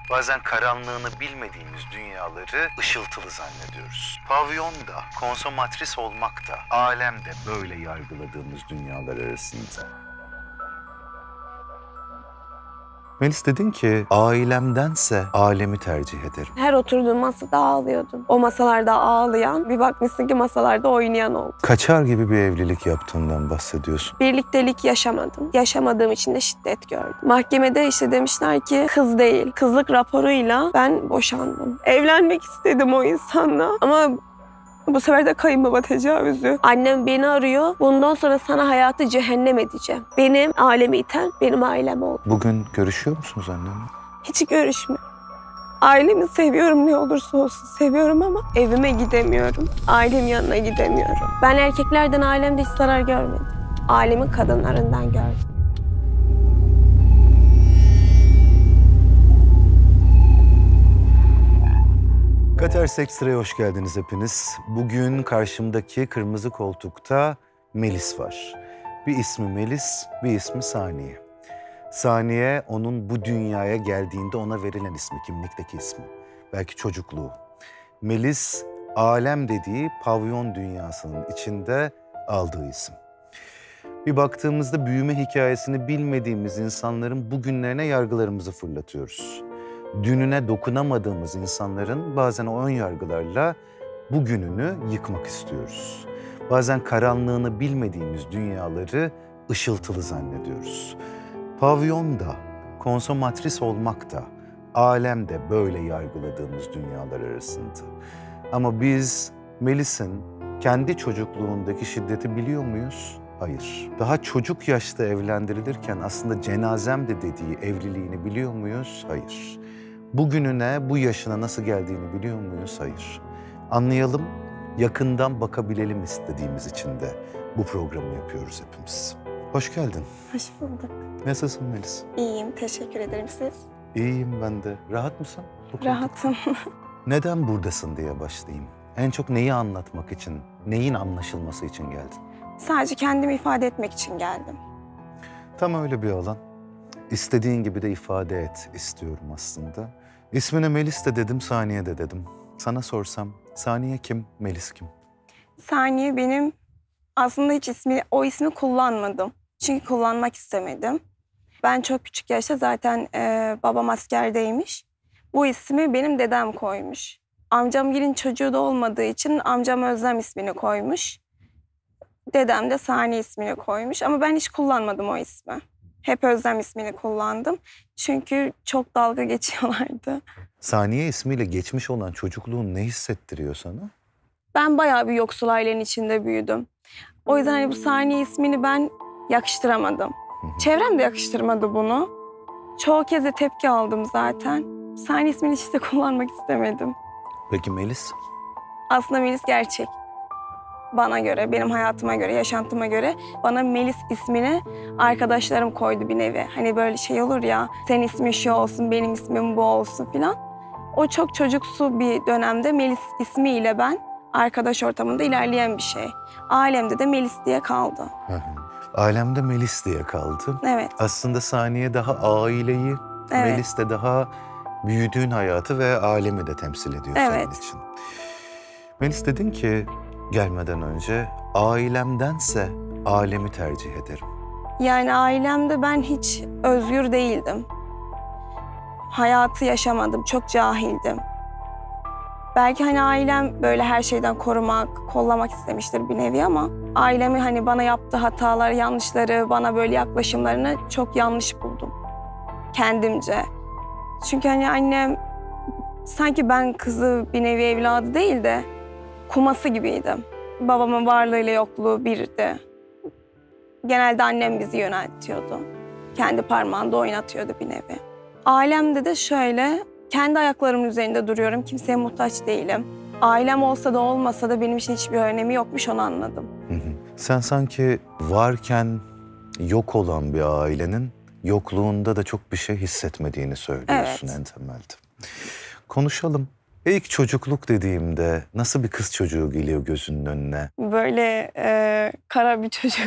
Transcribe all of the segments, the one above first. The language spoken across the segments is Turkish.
Bazen karanlığını bilmediğimiz dünyaları ışıltılı zannediyoruz. Pavyonda, konsomatris olmak da, alemde böyle yargıladığımız dünyalar arasında. Melis, dedin ki ailemdense alemi tercih ederim. Her oturduğum masada ağlıyordum. O masalarda ağlayan, bir bakmışsın ki masalarda oynayan oldu. Kaçar gibi bir evlilik yaptığından bahsediyorsun. Birliktelik yaşamadım. Yaşamadığım için de şiddet gördüm. Mahkemede işte demişler ki kız değil. Kızlık raporuyla ben boşandım. Evlenmek istedim o insanla ama bu sefer de kayınbaba tecavüzü. Annem beni arıyor. Bundan sonra sana hayatı cehennem edeceğim. Benim ailemi iten benim ailem oldu. Bugün görüşüyor musunuz annemle? Hiç görüşme. Ailemi seviyorum, ne olursa olsun seviyorum ama evime gidemiyorum. Ailemin yanına gidemiyorum. Ben erkeklerden ailemde hiç zarar görmedim. Ailemin kadınlarından gördüm. Kater Sekstra'ya hoş geldiniz hepiniz. Bugün karşımdaki kırmızı koltukta Melis var. Bir ismi Melis, bir ismi Saniye. Saniye onun bu dünyaya geldiğinde ona verilen ismi, kimlikteki ismi. Belki çocukluğu. Melis, alem dediği pavyon dünyasının içinde aldığı isim. Bir baktığımızda büyüme hikayesini bilmediğimiz insanların bugünlerine yargılarımızı fırlatıyoruz. Dününe dokunamadığımız insanların bazen o ön yargılarla bugününü yıkmak istiyoruz. Bazen karanlığını bilmediğimiz dünyaları ışıltılı zannediyoruz. Pavyonda, konsomatris olmak da, alemde böyle yargıladığımız dünyalar arasında. Ama biz Melis'in kendi çocukluğundaki şiddeti biliyor muyuz? Hayır. Daha çocuk yaşta evlendirilirken aslında cenazem de dediği evliliğini biliyor muyuz? Hayır. Bugününe, bu yaşına nasıl geldiğini biliyor muyuz? Hayır. Anlayalım, yakından bakabilelim istediğimiz için de bu programı yapıyoruz hepimiz. Hoş geldin. Hoş bulduk. Nasılsın Melis? İyiyim, teşekkür ederim. Siz? İyiyim ben de. Rahat mısın? Bu konuda? Rahatım. Neden buradasın diye başlayayım. En çok neyi anlatmak için, neyin anlaşılması için geldin? Sadece kendimi ifade etmek için geldim. Tam öyle bir alan. İstediğin gibi de ifade et istiyorum aslında. İsmine Melis de dedim, Saniye de dedim. Sana sorsam Saniye kim, Melis kim? Saniye benim aslında hiç o ismi kullanmadım. Çünkü kullanmak istemedim. Ben çok küçük yaşta zaten babam askerdeymiş. Bu ismi benim dedem koymuş. Amcamgilin çocuğu da olmadığı için amcam Özlem ismini koymuş. Dedem de Saniye ismini koymuş ama ben hiç kullanmadım o ismi. Hep Özlem ismini kullandım. Çünkü çok dalga geçiyorlardı. Saniye ismiyle geçmiş olan çocukluğun ne hissettiriyor sana? Ben bayağı bir yoksul ailenin içinde büyüdüm. O yüzden hani bu Saniye ismini ben yakıştıramadım. Çevrem de yakıştırmadı bunu. Çoğu kez de tepki aldım zaten. Saniye ismini hiç de kullanmak istemedim. Peki Melis? Aslında Melis gerçek. Bana göre, benim hayatıma göre, yaşantıma göre bana Melis ismini arkadaşlarım koydu bir nevi. Hani böyle şey olur ya, senin ismin şu olsun, benim ismim bu olsun filan. O çok çocuksu bir dönemde Melis ismiyle ben arkadaş ortamında ilerleyen bir şey. Ailemde de Melis diye kaldı. Alemde Melis diye kaldı. Evet. Aslında Saniye daha aileyi, Evet. Melis de daha büyüdüğün hayatı ve alemi de temsil ediyor senin için. Melis, dedin ki gelmeden önce ailemdense alemi tercih ederim. Yani ailemde ben hiç özgür değildim. Hayatı yaşamadım, çok cahildim. Belki hani ailem böyle her şeyden korumak, kollamak istemiştir bir nevi ama ailemi hani bana yaptığı hatalar, yanlışları, bana böyle yaklaşımlarını çok yanlış buldum. Kendimce. Çünkü hani annem sanki ben kızı bir nevi evladı değil de kuması gibiydim. Babamın varlığıyla yokluğu birdi. Genelde annem bizi yöneltiyordu. Kendi parmağında oynatıyordu bir nevi. Ailemde de şöyle, kendi ayaklarımın üzerinde duruyorum, kimseye muhtaç değilim. Ailem olsa da olmasa da benim için hiçbir önemi yokmuş, onu anladım. Sen sanki varken yok olan bir ailenin yokluğunda da çok bir şey hissetmediğini söylüyorsun en temelde. Konuşalım. İlk çocukluk dediğimde nasıl bir kız çocuğu geliyor gözünün önüne? Böyle kara bir çocuk.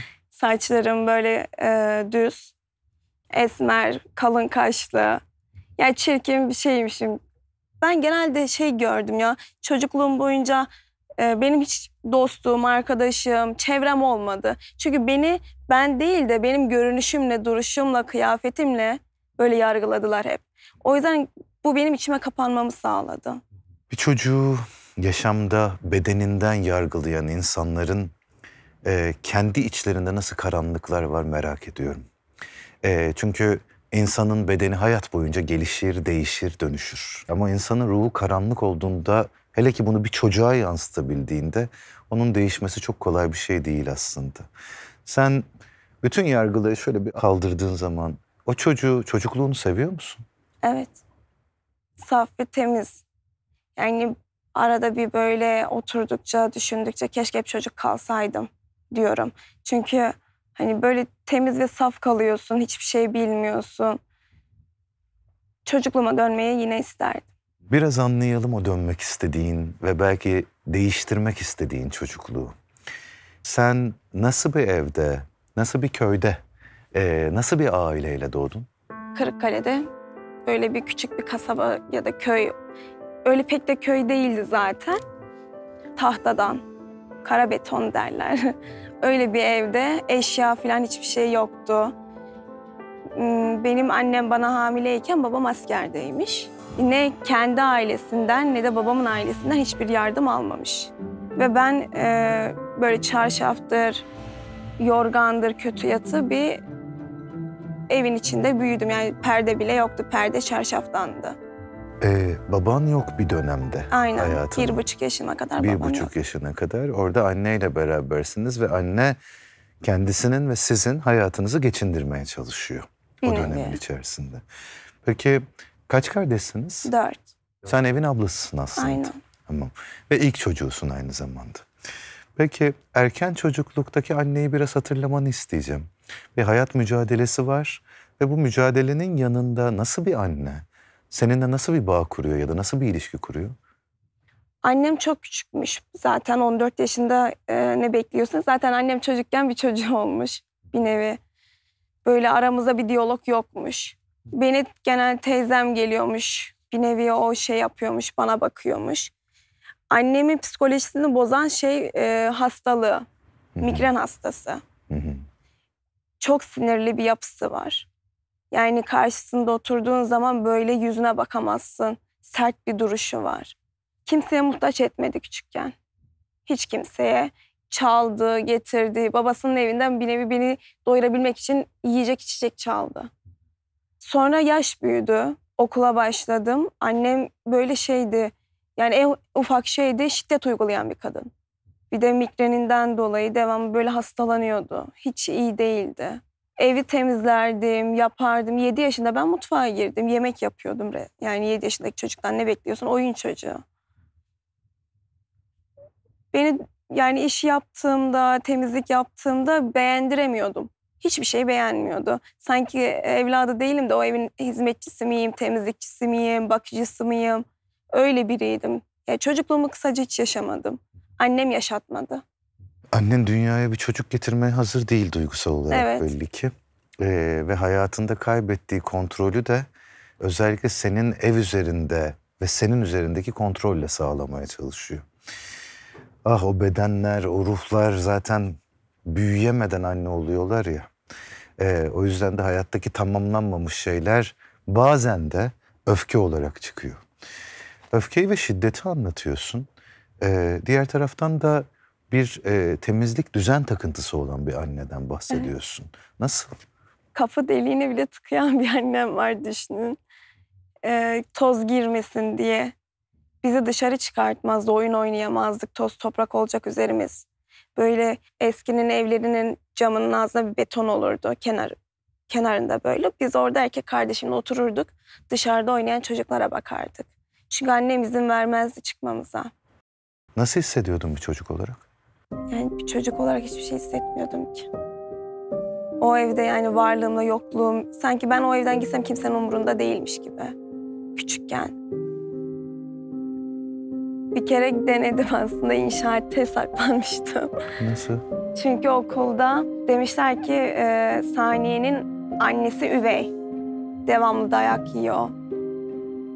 Saçlarım böyle düz, esmer, kalın kaşlı. Ya çirkin bir şeymişim. Ben genelde şey gördüm ya, çocukluğum boyunca benim hiç dostum, arkadaşım, çevrem olmadı. Çünkü beni ben değil de benim görünüşümle, duruşumla, kıyafetimle böyle yargıladılar hep. O yüzden bu benim içime kapanmamı sağladı. Bir çocuğu yaşamda bedeninden yargılayan insanların kendi içlerinde nasıl karanlıklar var merak ediyorum. Çünkü insanın bedeni hayat boyunca gelişir, değişir, dönüşür. Ama insanın ruhu karanlık olduğunda, hele ki bunu bir çocuğa yansıtabildiğinde onun değişmesi çok kolay bir şey değil aslında. Sen bütün yargıları şöyle bir kaldırdığın zaman o çocukluğunu seviyor musun? Evet, saf ve temiz. Yani arada bir böyle oturdukça, düşündükçe keşke hep çocuk kalsaydım diyorum. Çünkü hani böyle temiz ve saf kalıyorsun, hiçbir şey bilmiyorsun. Çocukluğuma dönmeyi yine isterdim. Biraz anlayalım o dönmek istediğin ve belki değiştirmek istediğin çocukluğu. Sen nasıl bir evde, nasıl bir köyde, nasıl bir aileyle doğdun? Kırıkkale'de böyle bir küçük bir kasaba ya da köy. Öyle pek de köy değildi zaten. Tahtadan, kara beton derler. Öyle bir evde eşya falan hiçbir şey yoktu. Benim annem bana hamileyken babam askerdeymiş. Ne kendi ailesinden ne de babamın ailesinden hiçbir yardım almamış. Ve ben böyle çarşaftır, yorgandır, kötü yatı bir evin içinde büyüdüm. Yani perde bile yoktu, perde çarşaftandı. Baban yok bir dönemde Aynen, hayatında. 1,5 yaşıma kadar Bir babam buçuk yok. yaşına kadar orada anneyle berabersiniz ve anne kendisinin ve sizin hayatınızı geçindirmeye çalışıyor Bir o nevi. dönemin içerisinde. Peki kaç kardeşsiniz? 4, Sen evin ablasısın aslında. aynen. Tamam. Ve ilk çocuğusun aynı zamanda. Peki erken çocukluktaki anneyi biraz hatırlamanı isteyeceğim. Bir hayat mücadelesi var ve bu mücadelenin yanında nasıl bir anne? Seninle nasıl bir bağ kuruyor ya da nasıl bir ilişki kuruyor? Annem çok küçükmüş. Zaten 14 yaşında ne bekliyorsun? Zaten annem çocukken bir çocuğu olmuş bir nevi. Böyle aramızda bir diyalog yokmuş. Beni genel teyzem geliyormuş. Bir nevi o şey yapıyormuş, bana bakıyormuş. Annemin psikolojisini bozan şey hastalığı. Migren hastası. Hı hı. Çok sinirli bir yapısı var. Yani karşısında oturduğun zaman böyle yüzüne bakamazsın. Sert bir duruşu var. Kimseye muhtaç etmedi küçükken. Hiç kimseye. Çaldı, getirdi. Babasının evinden bir nevi beni doyurabilmek için yiyecek içecek çaldı. Sonra yaş büyüdü. Okula başladım. Annem böyle şeydi. Yani en ufak şeyde şiddet uygulayan bir kadın. Bir de migreninden dolayı devamlı böyle hastalanıyordu. Hiç iyi değildi. Evi temizlerdim, yapardım. 7 yaşında ben mutfağa girdim. Yemek yapıyordum. Yani 7 yaşındaki çocuktan ne bekliyorsun? Oyun çocuğu. Beni yani iş yaptığımda, temizlik yaptığımda beğendiremiyordum. Hiçbir şey beğenmiyordu. Sanki evladı değilim de o evin hizmetçisi miyim, temizlikçisi miyim, bakıcısı mıyım? Öyle biriydim. Ya çocukluğumu kısaca hiç yaşamadım. Annem yaşatmadı. Annen dünyaya bir çocuk getirmeye hazır değil duygusal olarak Evet. belli ki. Ve hayatında kaybettiği kontrolü de özellikle senin ev üzerinde ve senin üzerindeki kontrolle sağlamaya çalışıyor. Ah o bedenler, o ruhlar zaten büyüyemeden anne oluyorlar ya. O yüzden de hayattaki tamamlanmamış şeyler bazen de öfke olarak çıkıyor. Öfkeyi ve şiddeti anlatıyorsun. Diğer taraftan da bir temizlik düzen takıntısı olan bir anneden bahsediyorsun. Nasıl? Kapı deliğine bile tıkayan bir annem var düşünün. Toz girmesin diye. Bizi dışarı çıkartmazdı, oyun oynayamazdık, toz toprak olacak üzerimiz. Böyle eskinin evlerinin camının ağzına bir beton olurdu kenarında böyle. Biz orada erkek kardeşimle otururduk, dışarıda oynayan çocuklara bakardık. Çünkü annem izin vermezdi çıkmamıza. Nasıl hissediyordun bir çocuk olarak? Yani bir çocuk olarak hiçbir şey hissetmiyordum ki. O evde yani varlığımla yokluğum, sanki ben o evden gitsem kimsenin umurunda değilmiş gibi. Küçükken. Bir kere denedim aslında, inşaatta saklanmıştım. Nasıl? Çünkü okulda demişler ki Saniye'nin annesi üvey. Devamlı dayak yiyor.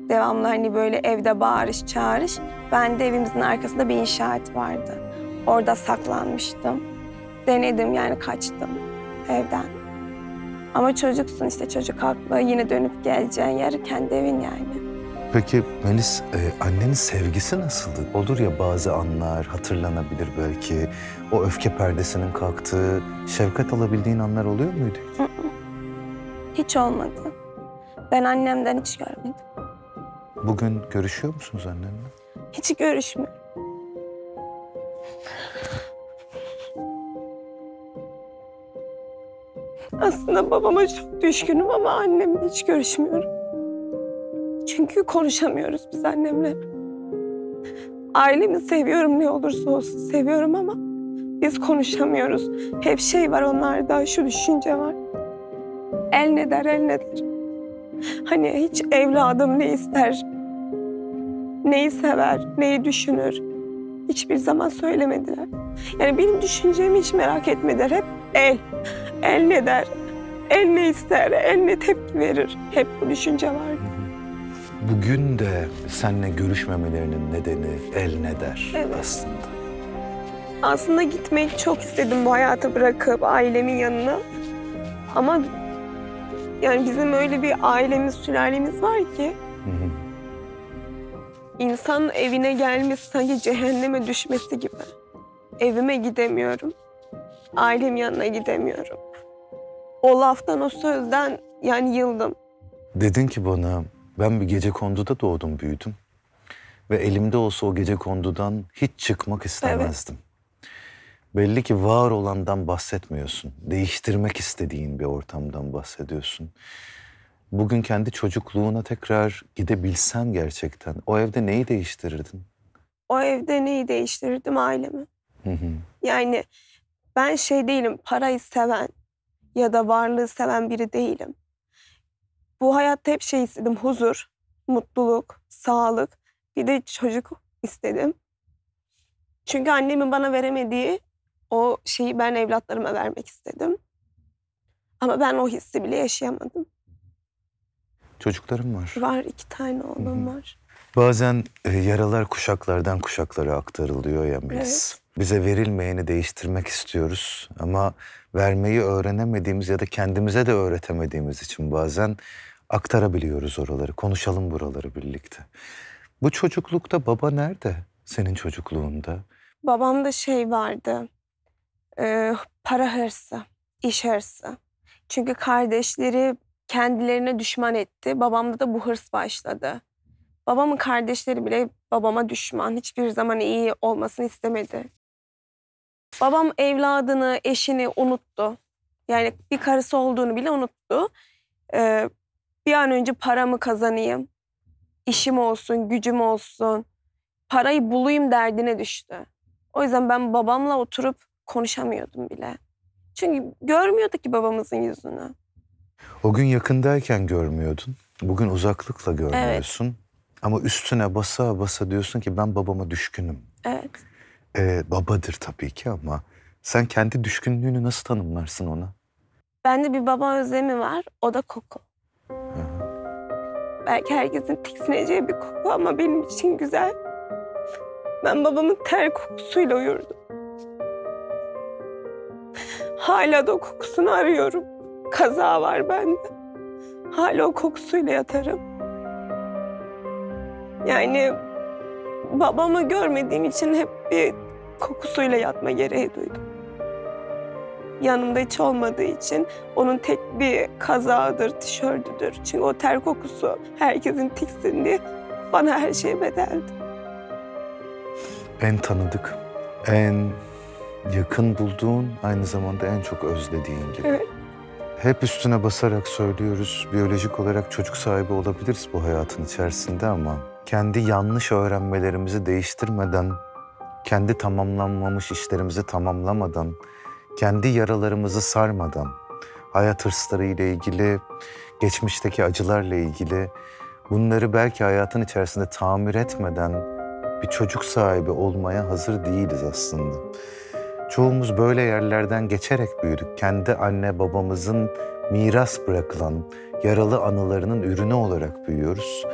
Devamlı hani böyle evde bağırış çağırış. Ben de evimizin arkasında bir inşaat vardı. Orada saklanmıştım. Denedim yani kaçtım evden. Ama çocuksun işte, çocuk haklı. Yine dönüp geleceğin yer kendi evin yani. Peki Melis, annenin sevgisi nasıldı? Olur ya bazı anlar hatırlanabilir belki. O öfke perdesinin kalktığı, şefkat alabildiğin anlar oluyor muydu hiç? Hiç olmadı. Ben annemden hiç görmedim. Bugün görüşüyor musunuz annenle? Hiç görüşmüyorum. Aslında babama çok düşkünüm ama annemle hiç görüşmüyorum. Çünkü konuşamıyoruz biz annemle. Ailemi seviyorum, ne olursa olsun seviyorum ama biz konuşamıyoruz. Hep şey var onlarda, şu düşünce var. El ne der, el ne der. Hani hiç evladım ne ister, neyi sever, neyi düşünür hiçbir zaman söylemediler. Yani benim düşüncemi hiç merak etmediler. Hep el. El ne der, el ne ister, el ne tepki verir. Hep bu düşünce vardı. Bugün de seninle görüşmemelerinin nedeni el ne der Evet. aslında. Aslında gitmek çok istedim bu hayatı bırakıp ailemin yanına. Ama yani bizim öyle bir ailemiz, sülalemiz var ki Hı hı. insan evine gelmesi sanki cehenneme düşmesi gibi. Evime gidemiyorum. Ailem yanına gidemiyorum. O laftan, o sözden yani yıldım. Dedin ki bana, ben bir gecekonduda doğdum büyüdüm. Ve elimde olsa o gecekondudan hiç çıkmak istemezdim. Belli ki var olandan bahsetmiyorsun. Değiştirmek istediğin bir ortamdan bahsediyorsun. Bugün kendi çocukluğuna tekrar gidebilsen gerçekten o evde neyi değiştirirdin? O evde neyi değiştirirdim? Ailemi. Hı hı. Yani ben şey değilim, parayı seven ya da varlığı seven biri değilim. Bu hayatta hep şey istedim, huzur, mutluluk, sağlık, bir de çocuk istedim. Çünkü annemin bana veremediği o şeyi ben evlatlarıma vermek istedim. Ama ben o hissi bile yaşayamadım. Çocuklarım var. Var, 2 tane oğlum var. Bazen yaralar kuşaklardan kuşaklara aktarılıyor ya Melis. Evet. Bize verilmeyeni değiştirmek istiyoruz ama vermeyi öğrenemediğimiz ya da kendimize de öğretemediğimiz için bazen aktarabiliyoruz oraları. Konuşalım buraları birlikte. Bu çocuklukta baba nerede senin çocukluğunda? Babamda şey vardı, para hırsı, iş hırsı. Çünkü kardeşleri kendilerine düşman etti. Babamda da bu hırs başladı. Babamın kardeşleri bile babama düşman. Hiçbir zaman iyi olmasını istemedi. Babam evladını, eşini unuttu. Yani bir karısı olduğunu bile unuttu. Bir an önce paramı kazanayım, işim olsun, gücüm olsun, parayı bulayım derdine düştü. O yüzden ben babamla oturup konuşamıyordum bile. Çünkü görmüyorduk ki babamızın yüzünü. O gün yakındayken görmüyordun. Bugün uzaklıkla görmüyorsun. Ama üstüne basa basa diyorsun ki ben babama düşkünüm. Evet. Babadır tabii ki ama sen kendi düşkünlüğünü nasıl tanımlarsın ona? Bende bir baba özlemi var, o da koku. Belki herkesin tiksineceği bir koku ama benim için güzel. Ben babamın ter kokusuyla uyurdum. Hala da o kokusunu arıyorum. Kaza var bende. Hala o kokusuyla yatarım. Yani babamı görmediğim için hep bir kokusuyla yatma gereği duydum. Yanımda hiç olmadığı için onun tek bir kazağıdır, tişörtüdür. Çünkü o ter kokusu herkesin tiksindiği, bana her şey bedeldi. En tanıdık, en yakın bulduğun, aynı zamanda en çok özlediğin gibi. Evet. Hep üstüne basarak söylüyoruz, biyolojik olarak çocuk sahibi olabiliriz bu hayatın içerisinde ama kendi yanlış öğrenmelerimizi değiştirmeden, kendi tamamlanmamış işlerimizi tamamlamadan, kendi yaralarımızı sarmadan, hayat hırsları ile ilgili, geçmişteki acılarla ilgili bunları belki hayatın içerisinde tamir etmeden bir çocuk sahibi olmaya hazır değiliz aslında. Çoğumuz böyle yerlerden geçerek büyüdük. Kendi anne babamızın miras bırakılan yaralı anılarının ürünü olarak büyüyoruz.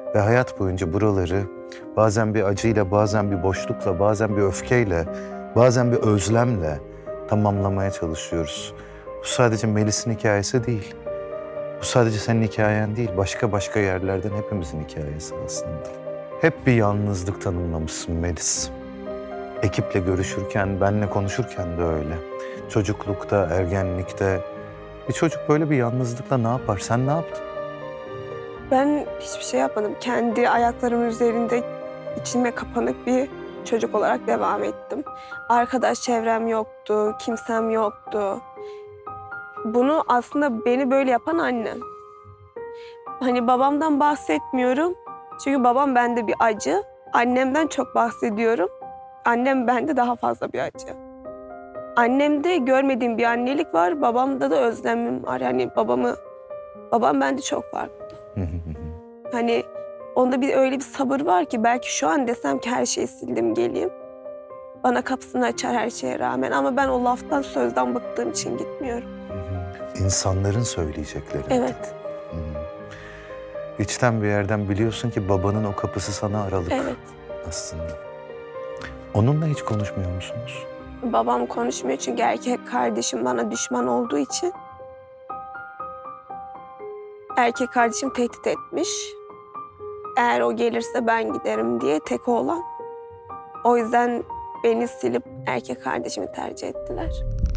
Ve hayat boyunca buraları bazen bir acıyla, bazen bir boşlukla, bazen bir öfkeyle, bazen bir özlemle tamamlamaya çalışıyoruz. Bu sadece Melis'in hikayesi değil. Bu sadece senin hikayen değil, başka yerlerden hepimizin hikayesi aslında. Hep bir yalnızlık tanımlamışsın Melis. Ekiple görüşürken, benle konuşurken de öyle. Çocuklukta, ergenlikte bir çocuk böyle bir yalnızlıkla ne yapar? Sen ne yaptın? Ben hiçbir şey yapmadım. Kendi ayaklarımın üzerinde içime kapanık bir çocuk olarak devam ettim. Arkadaş çevrem yoktu, kimsem yoktu. Bunu aslında beni böyle yapan annem. Hani babamdan bahsetmiyorum. Çünkü babam bende bir acı. Annemden çok bahsediyorum. Annem bende daha fazla bir acı. Annemde görmediğim bir annelik var. Babamda da özlemim var. Yani babam bende çok farklı. Hani onda öyle bir sabır var ki belki şu an desem ki her şeyi sildim geleyim. Bana kapısını açar her şeye rağmen ama ben o laftan sözden bıktığım için gitmiyorum. İnsanların söyleyecekleri. Evet. İçten bir yerden biliyorsun ki babanın o kapısı sana aralık. Evet. Aslında. Onunla hiç konuşmuyor musunuz? Babam konuşmuyor çünkü erkek kardeşim bana düşman olduğu için. Erkek kardeşim tehdit etmiş. Eğer o gelirse ben giderim diye tek oğlan. O yüzden beni silip erkek kardeşimi tercih ettiler.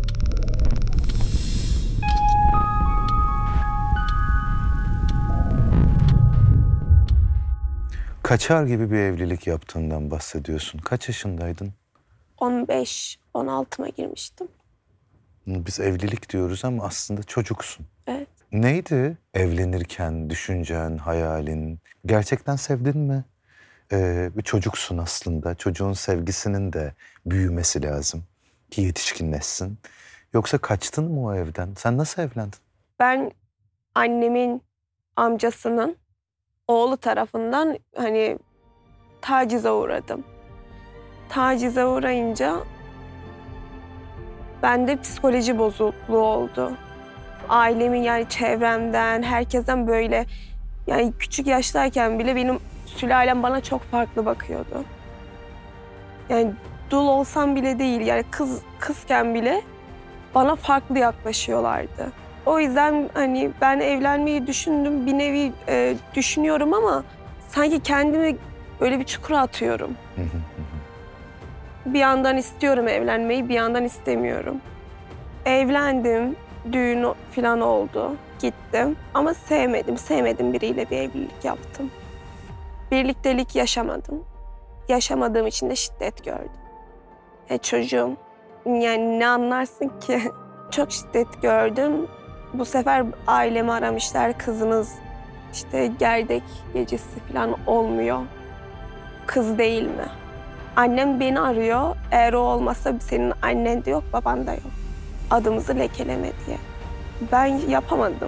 Kaçar gibi bir evlilik yaptığından bahsediyorsun. Kaç yaşındaydın? 15-16'ma girmiştim. Biz evlilik diyoruz ama aslında çocuksun. Evet. Neydi evlenirken düşüncen, hayalin? Gerçekten sevdin mi? Bir çocuksun aslında. Çocuğun sevgisinin de büyümesi lazım ki yetişkinleşsin. Yoksa kaçtın mı o evden? Sen nasıl evlendin? Ben annemin amcasının oğlu tarafından hani tacize uğradım. Tacize uğrayınca bende psikoloji bozukluğu oldu. Ailemin yani çevremden, herkesten böyle yani küçük yaştayken bile benim sülalem bana çok farklı bakıyordu. Yani dul olsam bile değil yani kızken bile bana farklı yaklaşıyorlardı. O yüzden hani ben evlenmeyi düşündüm, bir nevi düşünüyorum ama sanki kendimi böyle bir çukura atıyorum. Bir yandan istiyorum evlenmeyi, bir yandan istemiyorum. Evlendim, düğün falan oldu, gittim ama sevmedim biriyle bir evlilik yaptım. Birliktelik yaşamadım. Yaşamadığım için de şiddet gördüm. Çocuğum, yani ne anlarsın ki? Çok şiddet gördüm. Bu sefer ailemi aramışlar, kızınız işte gerdek gecesi falan olmuyor. Kız değil mi? Annem beni arıyor, eğer o olmazsa senin annen de yok, baban da yok. Adımızı lekeleme diye. Ben yapamadım.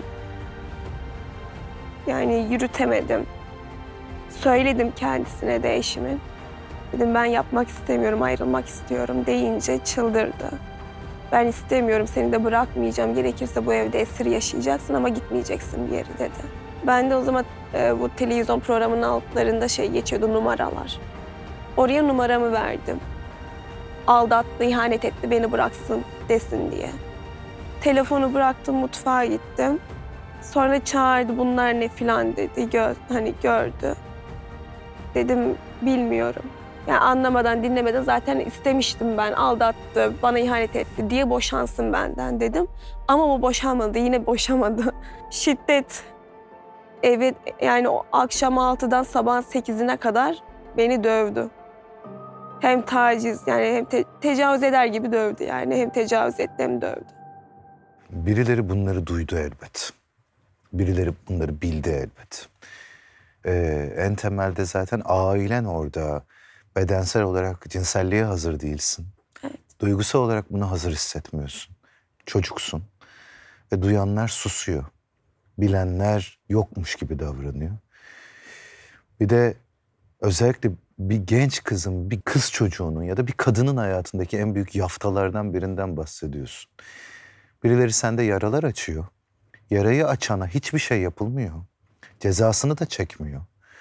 Yani yürütemedim. Söyledim kendisine de eşimin. Dedim ben yapmak istemiyorum, ayrılmak istiyorum deyince çıldırdı. Ben istemiyorum, seni de bırakmayacağım. Gerekirse bu evde esir yaşayacaksın ama gitmeyeceksin bir yere dedi. Ben de o zaman bu televizyon programının altlarında geçiyordu, numaralar. Oraya numaramı verdim. Aldattı, ihanet etti, beni bıraksın desin diye. Telefonu bıraktım, mutfağa gittim. Sonra çağırdı, bunlar ne filan dedi, gördü. Dedim bilmiyorum. Yani anlamadan, dinlemeden zaten istemiştim ben. Aldattı, bana ihanet etti diye boşansın benden dedim. Ama o boşanmadı, yine boşamadı. Şiddet. Evet, yani o akşam 6'dan sabah 8'ine kadar beni dövdü. Hem taciz, yani hem tecavüz eder gibi dövdü yani. Hem tecavüz etti hem dövdü. Birileri bunları duydu elbet. Birileri bunları bildi elbet. En temelde zaten ailen orada. Bedensel olarak cinselliğe hazır değilsin. Evet. Duygusal olarak buna hazır hissetmiyorsun. Çocuksun. Ve duyanlar susuyor. Bilenler yokmuş gibi davranıyor. Bir de özellikle bir genç kızın, bir kız çocuğunun ya da bir kadının hayatındaki en büyük yaftalardan birinden bahsediyorsun. Birileri sende yaralar açıyor. Yarayı açana hiçbir şey yapılmıyor. Cezasını da çekmiyor.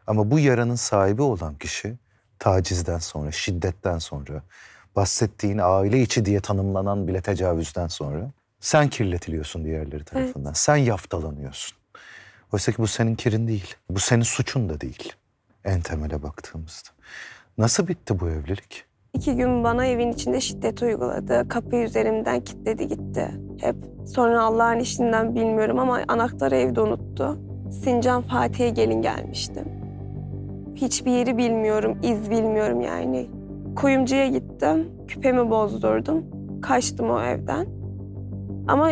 Ama bu yaranın sahibi olan kişi tacizden sonra, şiddetten sonra, bahsettiğin aile içi diye tanımlanan bile tecavüzden sonra sen kirletiliyorsun diğerleri tarafından. Evet. Sen yaftalanıyorsun. Oysa ki bu senin kirin değil. Bu senin suçun da değil. En temele baktığımızda. Nasıl bitti bu evlilik? 2 gün bana evin içinde şiddet uyguladı. Kapıyı üzerimden kilitledi gitti. Hep. Sonra Allah'ın işinden bilmiyorum ama anahtarı evde unuttu. Sincan Fatih'e gelin gelmiştim. Hiçbir yeri bilmiyorum, iz bilmiyorum yani. Kuyumcuya gittim, küpemi bozdurdum. Kaçtım o evden. Ama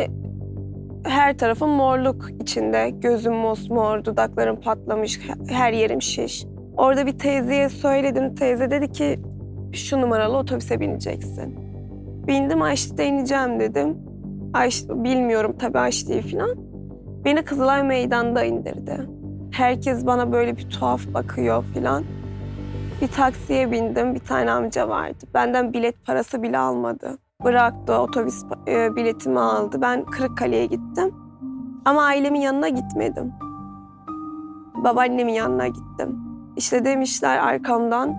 her tarafım morluk içinde. Gözüm mosmor, dudaklarım patlamış, her yerim şiş. Orada bir teyzeye söyledim. Teyze dedi ki şu numaralı otobüse bineceksin. Bindim, Aşti'de ineceğim dedim. Bilmiyorum tabii Aşti'yi falan. Beni Kızılay Meydan'da indirdi. Herkes bana böyle bir tuhaf bakıyor falan. Bir taksiye bindim, bir tane amca vardı. Benden bilet parası bile almadı. Bıraktı, otobüs biletimi aldı. Ben Kırıkkale'ye gittim. Ama ailemin yanına gitmedim. Babaannemin yanına gittim. İşte demişler arkamdan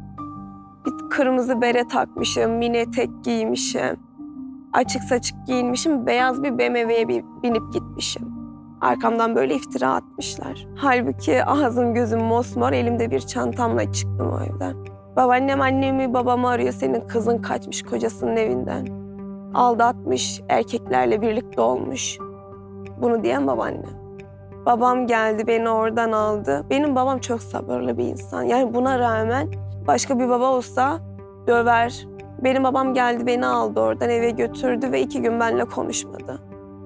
bir kırmızı bere takmışım, mini etek giymişim. Açık saçık giyinmişim, beyaz bir BMW'ye binip gitmişim. Arkamdan böyle iftira atmışlar. Halbuki ağzım gözüm mosmor, elimde bir çantamla çıktım o evden. Babaannem annemi babamı arıyor, senin kızın kaçmış kocasının evinden. Aldatmış, erkeklerle birlikte olmuş. Bunu diyen babaannem. Babam geldi, beni oradan aldı. Benim babam çok sabırlı bir insan. Yani buna rağmen başka bir baba olsa döver. Benim babam geldi, beni aldı oradan, eve götürdü ve 2 gün benimle konuşmadı.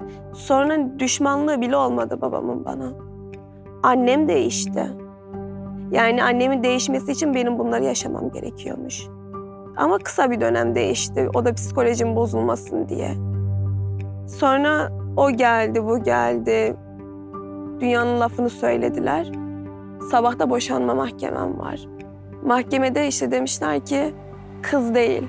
Sonra düşmanlığı bile olmadı babamın bana. Annem değişti. Yani annemin değişmesi için benim bunları yaşamam gerekiyormuş. Ama kısa bir dönem değişti. O da psikolojim bozulmasın diye. Sonra o geldi, bu geldi. Dünyanın lafını söylediler. Sabah da boşanma mahkemem var. Mahkemede işte demişler ki kız değil.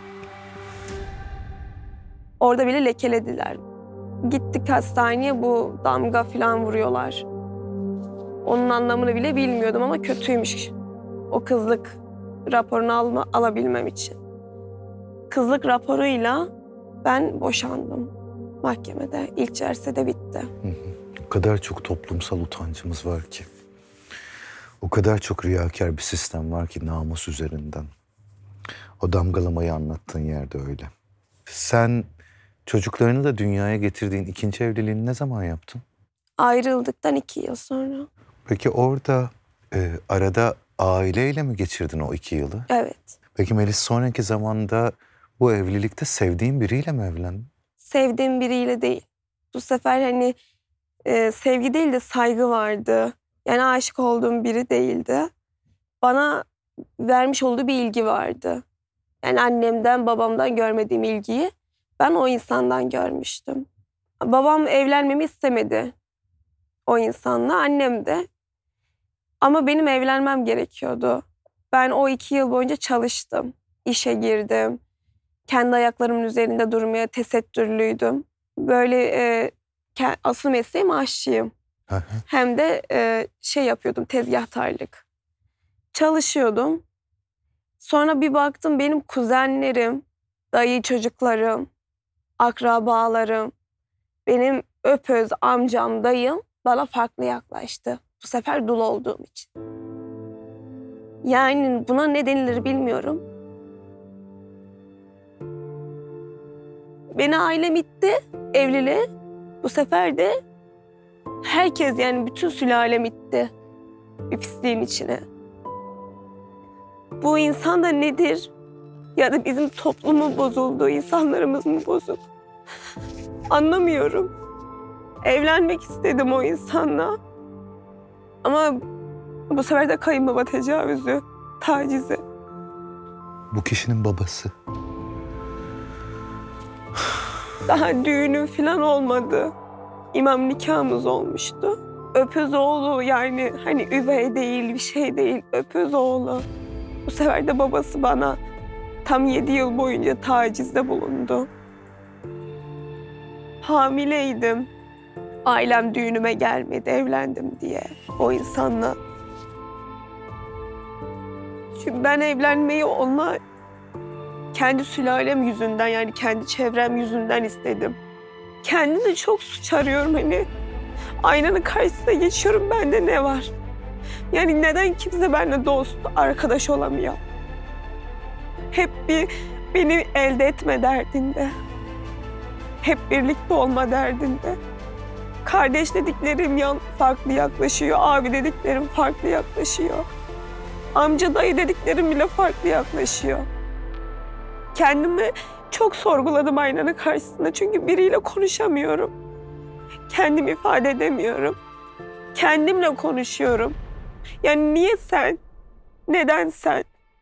Orada bile lekelediler. Gittik hastaneye, bu damga falan vuruyorlar. Onun anlamını bile bilmiyordum ama kötüymüş. O kızlık raporunu alabilmem için. Kızlık raporuyla ben boşandım mahkemede. İlk celsede bitti. O kadar çok toplumsal utancımız var ki. O kadar çok riyakar bir sistem var ki namus üzerinden. O damgalamayı anlattığın yerde öyle. Sen çocuklarını da dünyaya getirdiğin ikinci evliliğini ne zaman yaptın? Ayrıldıktan 2 yıl sonra. Peki orada arada aileyle mi geçirdin o 2 yılı? Evet. Peki Melis, sonraki zamanda bu evlilikte sevdiğin biriyle mi evlendin? Sevdiğim biriyle değil. Bu sefer hani sevgi değil de saygı vardı. Yani aşık olduğum biri değildi. Bana vermiş olduğu bir ilgi vardı. Yani annemden, babamdan görmediğim ilgiyi ben o insandan görmüştüm. Babam evlenmemi istemedi o insanla, annem de. Ama benim evlenmem gerekiyordu. Ben o 2 yıl boyunca çalıştım. İşe girdim. Kendi ayaklarımın üzerinde durmaya tesettürlüydüm. Böyle asıl mesleğim aşçıyım. Hem de yapıyordum, tezgahtarlık. Çalışıyordum. Sonra bir baktım benim kuzenlerim, dayı çocuklarım, akrabalarım, benim öpöz amcam, dayım bana farklı yaklaştı. Bu sefer dul olduğum için. Yani buna ne denilir bilmiyorum. Beni ailem itti evliliğe. Bu sefer de herkes, yani bütün sülalem itti bir pisliğin içine. Bu insan da nedir? Ya da bizim toplumun bozuldu, insanlarımız mı bozuk? Anlamıyorum. Evlenmek istedim o insanla. Ama bu sefer de kayınbaba tecavüzü, tacizi. Bu kişinin babası. Daha düğünüm falan olmadı. İmam nikahımız olmuştu. Öpöz oğlu, yani hani üvey değil, bir şey değil, öpöz oğlu. Bu sefer de babası bana tam 7 yıl boyunca tacizde bulundu. Hamileydim. Ailem düğünüme gelmedi, evlendim diye o insanla. Çünkü ben evlenmeyi onunla kendi sülalem yüzünden, yani kendi çevrem yüzünden istedim. Kendimde çok suç arıyorum hani. Aynanın karşısına geçiyorum, bende ne var? Yani neden kimse benimle dost, arkadaş olamıyor? Hep beni elde etme derdinde. Hep birlikte olma derdinde. Kardeş dediklerim farklı yaklaşıyor, abi dediklerim farklı yaklaşıyor. Amca dayı dediklerim bile farklı yaklaşıyor. Kendimi çok sorguladım aynanın karşısında çünkü biriyle konuşamıyorum. Kendimi ifade edemiyorum. Kendimle konuşuyorum. Yani niye sen? Neden sen?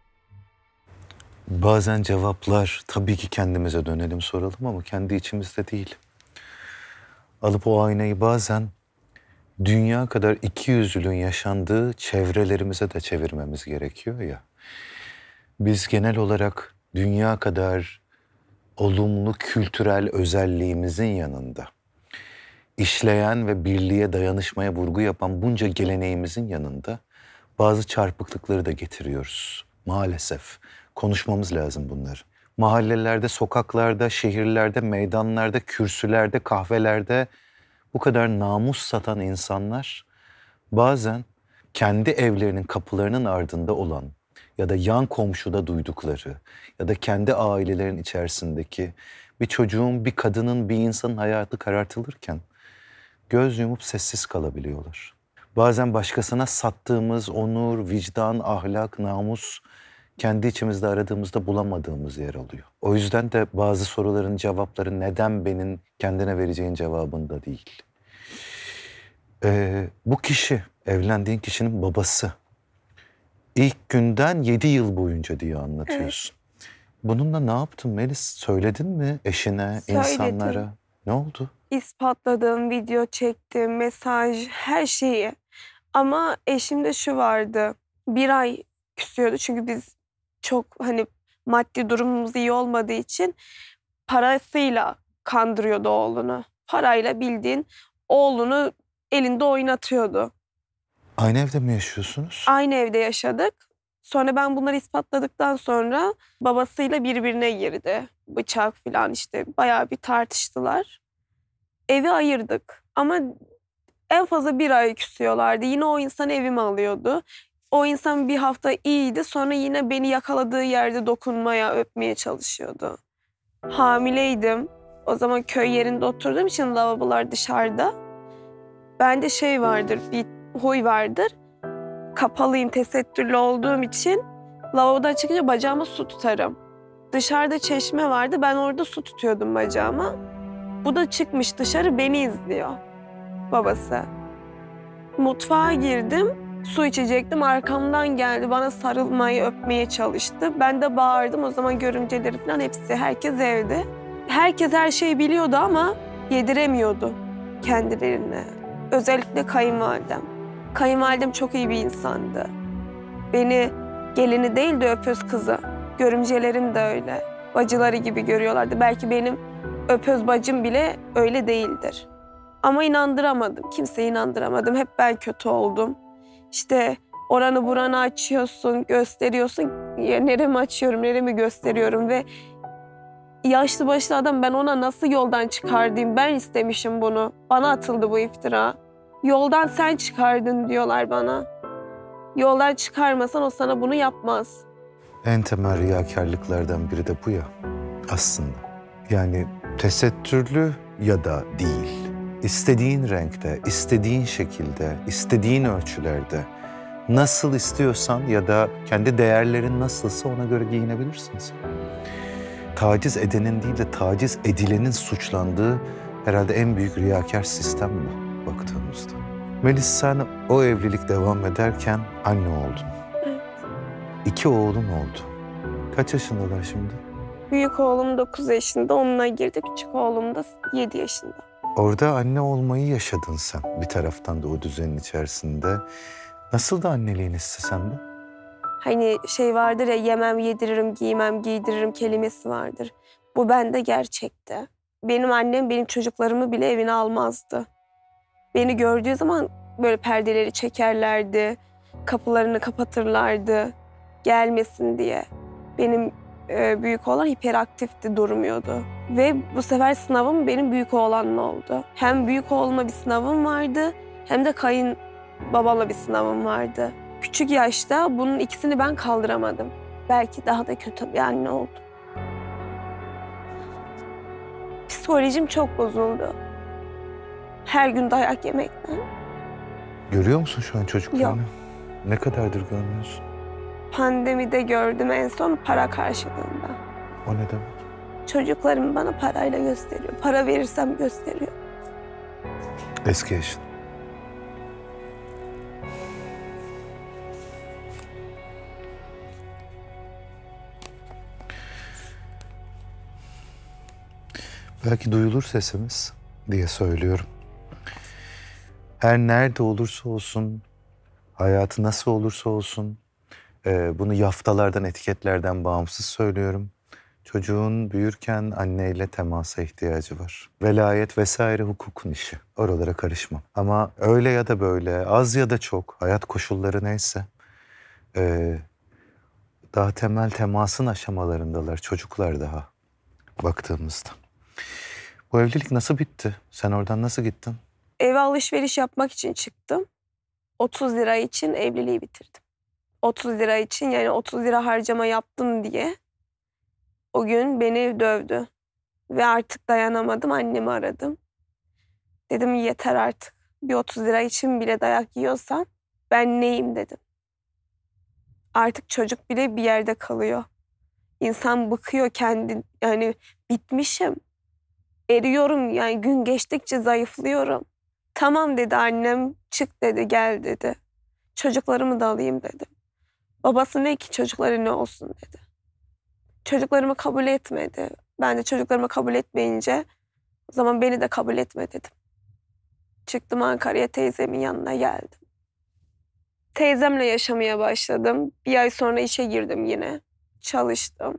Bazen cevaplar tabii ki kendimize dönelim soralım ama kendi içimizde değil. Alıp o aynayı bazen dünya kadar ikiyüzlülüğün yaşandığı çevrelerimize de çevirmemiz gerekiyor ya. Biz genel olarak dünya kadar olumlu kültürel özelliğimizin yanında, işleyen ve birliğe, dayanışmaya vurgu yapan bunca geleneğimizin yanında bazı çarpıklıkları da getiriyoruz. Maalesef konuşmamız lazım bunları. Mahallelerde, sokaklarda, şehirlerde, meydanlarda, kürsülerde, kahvelerde bu kadar namus satan insanlar bazen kendi evlerinin kapılarının ardında olan ya da yan komşuda duydukları ya da kendi ailelerin içerisindeki bir çocuğun, bir kadının, bir insanın hayatı karartılırken göz yumup sessiz kalabiliyorlar. Bazen başkasına sattığımız onur, vicdan, ahlak, namus kendi içimizde aradığımızda bulamadığımız yer alıyor. O yüzden de bazı soruların cevapları neden benim kendine vereceğin cevabında değil. Bu kişi, evlendiğin kişinin babası. İlk günden 7 yıl boyunca diye anlatıyorsun. Evet. Bununla ne yaptın Melis? Söyledin mi eşine, insanlara? Ne oldu? İspatladım, video çektim, mesaj, her şeyi. Ama eşimde şu vardı. 1 ay küsüyordu çünkü biz çok hani maddi durumumuz iyi olmadığı için parasıyla kandırıyordu oğlunu. Parayla bildiğin oğlunu elinde oynatıyordu. Aynı evde mi yaşıyorsunuz? Aynı evde yaşadık. Sonra ben bunları ispatladıktan sonra babasıyla birbirine girdi. Bıçak falan işte bayağı bir tartıştılar. Evi ayırdık ama en fazla 1 ay küsüyorlardı. Yine o insan evime alıyordu. O insan bir hafta iyiydi, sonra yine beni yakaladığı yerde dokunmaya, öpmeye çalışıyordu. Hamileydim. O zaman köy yerinde oturduğum için lavabolar dışarıda. Bende şey vardır, bir huy vardır. Kapalıyım, tesettürlü olduğum için lavabodan çıkınca bacağıma su tutarım. Dışarıda çeşme vardı, ben orada su tutuyordum bacağıma. Bu da çıkmış dışarı, beni izliyor babası. Mutfağa girdim, su içecektim, arkamdan geldi, bana sarılmayı, öpmeye çalıştı. Ben de bağırdım, o zaman görümceleri falan hepsi, herkes evde. Herkes her şeyi biliyordu ama yediremiyordu kendilerine. Özellikle kayınvalidem. Kayınvalidem çok iyi bir insandı. Beni gelini değil de öpöz kızı. Görümcelerim de öyle. Bacıları gibi görüyorlardı. Belki benim öpöz bacım bile öyle değildir. Ama inandıramadım. Kimseyi inandıramadım. Hep ben kötü oldum. İşte oranı buranı açıyorsun, gösteriyorsun. Ya neremi açıyorum, neremi gösteriyorum ve yaşlı başlı adam, ben ona nasıl yoldan çıkardayım? Ben istemişim bunu. Bana atıldı bu iftira. Yoldan sen çıkardın diyorlar bana. Yoldan çıkarmasan o sana bunu yapmaz. En temel riyakarlıklardan biri de bu ya aslında. Yani tesettürlü ya da değil. İstediğin renkte, istediğin şekilde, istediğin ölçülerde nasıl istiyorsan ya da kendi değerlerin nasılsa ona göre giyinebilirsiniz. Taciz edenin değil de taciz edilenin suçlandığı herhalde en büyük riyakar sistem bu baktığımızda. Melis, sen o evlilik devam ederken anne oldun. Evet. 2 oğlun oldu. Kaç yaşındalar şimdi? Büyük oğlum 9 yaşında, onunla girdi. Küçük oğlum da 7 yaşında. Orada anne olmayı yaşadın sen bir taraftan da o düzenin içerisinde. Nasıl da anneliğin hissi sende? Hani şey vardır ya, yemem yediririm, giymem giydiririm kelimesi vardır. Bu bende gerçekti. Benim annem benim çocuklarımı bile evine almazdı. Beni gördüğü zaman böyle perdeleri çekerlerdi, kapılarını kapatırlardı. gelmesin diye. Benim büyük oğlan hiperaktifti, durmuyordu. Ve bu sefer sınavım benim büyük oğlanla oldu. Hem büyük oğluma bir sınavım vardı hem de kayınbabamla bir sınavım vardı. Küçük yaşta bunun ikisini ben kaldıramadım. Belki daha da kötü bir anne oldum. Psikolojim çok bozuldu. Her gün dayak yemekten. Görüyor musun şu an çocuklarını? Yok. Ne kadardır görmüyorsun? Pandemide gördüm en son para karşılığında. O ne demek? Çocuklarım bana parayla gösteriyor. Para verirsem gösteriyor. Eski eşin. Belki duyulur sesimiz diye söylüyorum. Her nerede olursa olsun, hayatı nasıl olursa olsun, bunu yaftalardan, etiketlerden bağımsız söylüyorum. Çocuğun büyürken anneyle temasa ihtiyacı var. Velayet vesaire hukukun işi. Oralara karışmam. Ama öyle ya da böyle, az ya da çok, hayat koşulları neyse, daha temel temasın aşamalarındalar çocuklar daha baktığımızda. Bu evlilik nasıl bitti? Sen oradan nasıl gittin? Eve alışveriş yapmak için çıktım. 30 lira için evliliği bitirdim. 30 lira için, yani 30 lira harcama yaptım diye o gün beni dövdü. Ve artık dayanamadım, annemi aradım. Dedim yeter artık. Bir 30 lira için bile dayak yiyorsan ben neyim dedim. Artık çocuk bile bir yerde kalıyor. İnsan bıkıyor kendi, yani bitmişim. Eriyorum, yani gün geçtikçe zayıflıyorum. Tamam dedi annem, çık dedi, gel dedi. Çocuklarımı da alayım dedim. Babası ne ki çocukları ne olsun dedi. Çocuklarımı kabul etmedi. Ben de çocuklarımı kabul etmeyince o zaman beni de kabul etme dedim. Çıktım Ankara'ya, teyzemin yanına geldim. Teyzemle yaşamaya başladım. Bir ay sonra işe girdim yine. Çalıştım.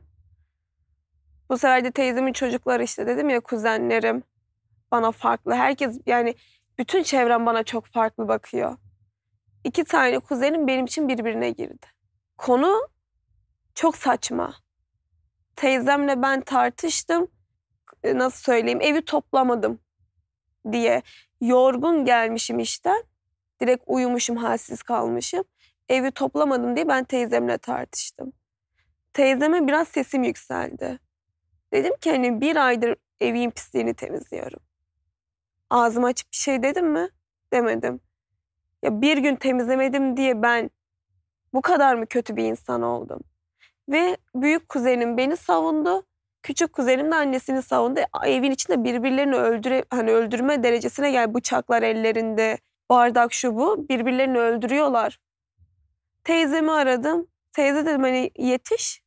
Bu sefer de teyzemin çocukları, işte dedim ya, kuzenlerim bana farklı. Herkes, yani bütün çevrem bana çok farklı bakıyor. 2 tane kuzenim benim için birbirine girdi. Konu çok saçma. Teyzemle ben tartıştım. Nasıl söyleyeyim, evi toplamadım diye. Yorgun gelmişim işten. Direkt uyumuşum, halsiz kalmışım. Evi toplamadım diye ben teyzemle tartıştım. Teyzeme biraz sesim yükseldi. Dedim ki hani 1 aydır evin pisliğini temizliyorum. Ağzımı açıp bir şey dedim mi? Demedim. Ya bir gün temizlemedim diye ben bu kadar mı kötü bir insan oldum? Ve büyük kuzenim beni savundu. Küçük kuzenim de annesini savundu. Evin içinde birbirlerini öldürme derecesine gel. Bıçaklar ellerinde, bardak şu bu. Birbirlerini öldürüyorlar. Teyzemi aradım. Teyze dedim hani yetiş.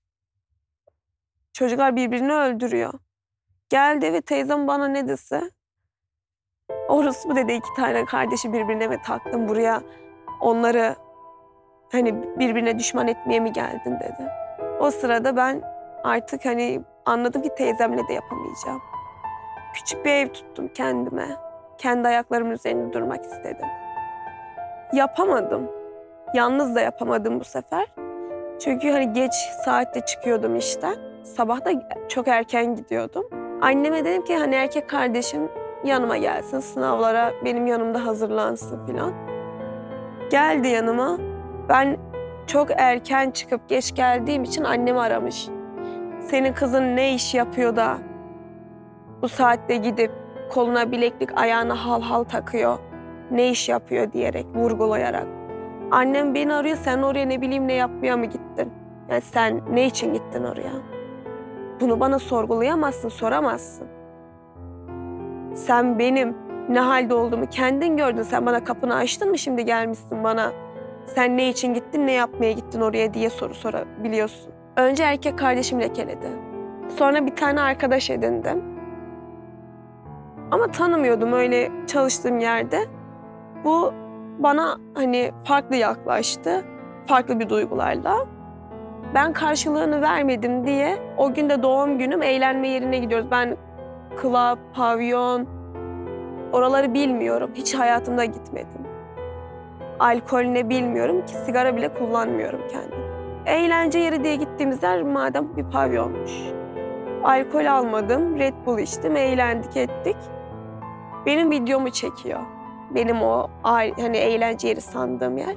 Çocuklar birbirini öldürüyor. Geldi ve teyzem bana ne dese. Orası mı dedi, 2 tane kardeşi birbirine mi taktın buraya? Onları hani birbirine düşman etmeye mi geldin dedi. O sırada ben artık hani anladım ki teyzemle de yapamayacağım. Küçük bir ev tuttum kendime. Kendi ayaklarımın üzerinde durmak istedim. Yapamadım. Yalnız da yapamadım bu sefer. Çünkü hani geç saatte çıkıyordum işten. Sabah da çok erken gidiyordum. Anneme dedim ki hani erkek kardeşim yanıma gelsin, sınavlara benim yanımda hazırlansın filan. Geldi yanıma. Ben çok erken çıkıp geç geldiğim için annemi aramış. Senin kızın ne iş yapıyor da bu saatte gidip koluna bileklik, ayağına hal takıyor. Ne iş yapıyor diyerek, vurgulayarak. Annem beni arıyor, sen oraya ne bileyim ne yapmaya mı gittin? Yani sen ne için gittin oraya? Bunu bana sorgulayamazsın, soramazsın. Sen benim ne halde olduğumu kendin gördün. Sen bana kapını açtın mı, şimdi gelmişsin bana? Sen ne için gittin, ne yapmaya gittin oraya diye soru sorabiliyorsun. Önce erkek kardeşim lekeledi. Sonra bir tane arkadaş edindim. Ama tanımıyordum öyle çalıştığım yerde. Bu bana hani farklı yaklaştı. Farklı bir duygularla. Ben karşılığını vermedim diye o gün de doğum günüm, eğlenme yerine gidiyoruz. Ben club, pavyon, oraları bilmiyorum. Hiç hayatımda gitmedim. Alkol ne bilmiyorum ki, sigara bile kullanmıyorum kendim. Eğlence yeri diye gittiğimiz yer madem bir pavyonmuş. Alkol almadım, Red Bull içtim, eğlendik ettik. Benim videomu çekiyor. Benim o hani eğlence yeri sandığım yer.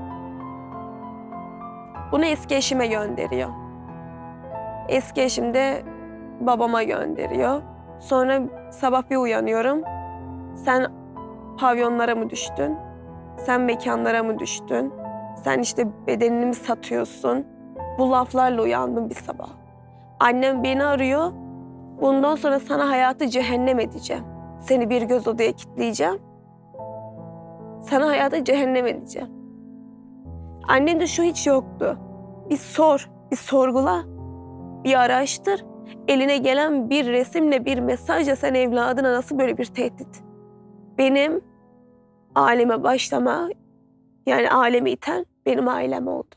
Bunu eski eşime gönderiyor. Eski eşim de babama gönderiyor. Sonra sabah bir uyanıyorum. Sen pavyonlara mı düştün? Sen mekanlara mı düştün? Sen işte bedenini mi satıyorsun? Bu laflarla uyandım bir sabah. Annem beni arıyor. Bundan sonra sana hayatı cehennem edeceğim. Seni bir göz odaya kilitleyeceğim. Sana hayatı cehennem edeceğim. Annemde şu hiç yoktu. Bir sor, bir sorgula, bir araştır. Eline gelen bir resimle, bir mesajla sen evladına nasıl böyle bir tehdit? Benim aleme başlama, yani alemi iten benim ailem oldu.